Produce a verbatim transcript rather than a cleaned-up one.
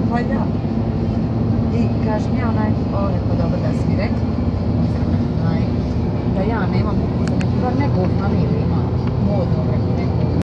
Pa ja. I kažem ja onaj, o, rekao, dobro da si mi rekao, da ja nemam, bar neko u familiji ima modno, rekao, neko